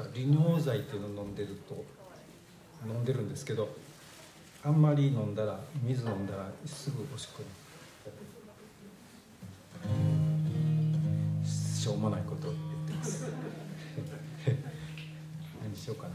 利尿剤っていうのを飲んでるんですけど、あんまり飲んだら、水飲んだらすぐおしっこにしょうもないことを言ってます何しようかな。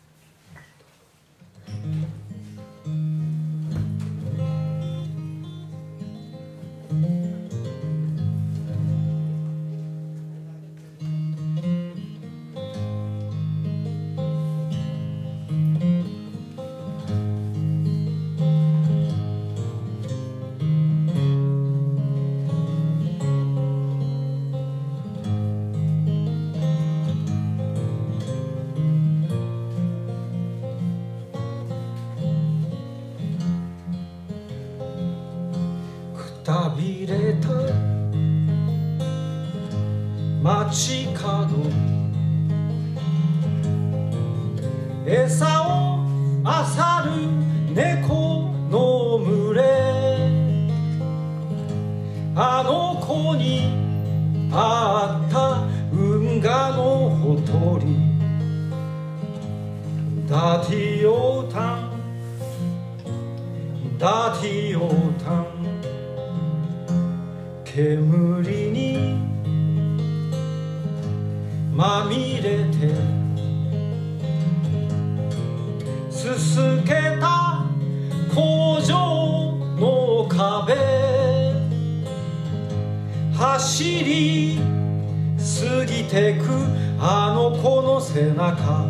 くたびれた街角、餌を漁る猫の群れ、あの子にあった運河のほとり、ダディオータン、ダディオータン、煙にまみれてすすけた工場の壁、走り過ぎてくあの子の背中、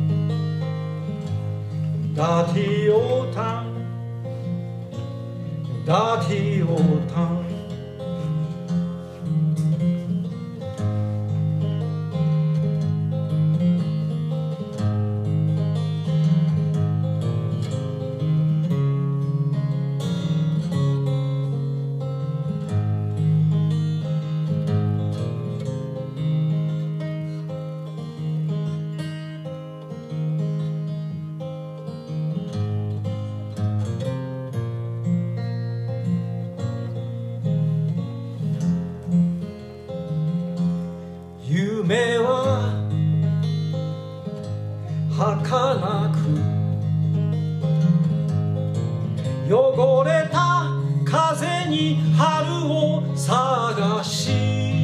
ダディオータン、ダディオータン、夢は儚く汚れた風に春を探し、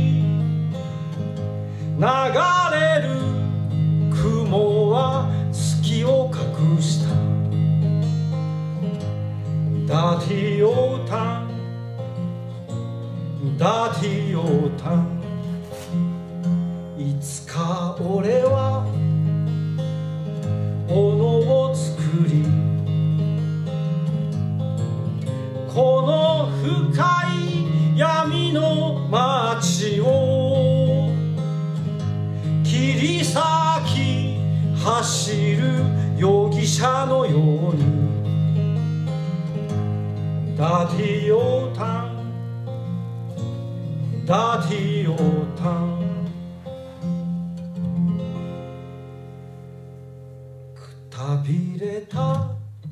流れる雲は月を隠した、ダディオータン、ダディオータン、いつか俺は斧を作り、この深い闇の街を切り裂き走る容疑者のように、ダディオータン、ダディオータン、くたびれた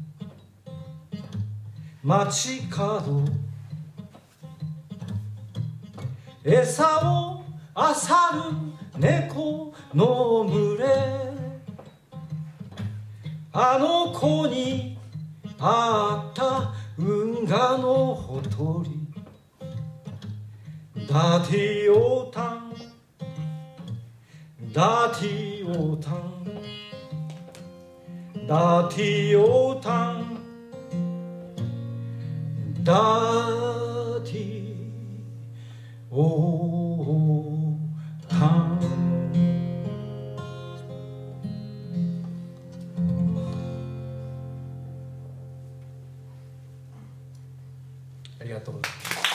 街角、餌を漁る猫の群れ、あの子にあった運河のほとり、ダディオータン、ダディオータン、ダディオータン、ダディオータン。ありがとうございます。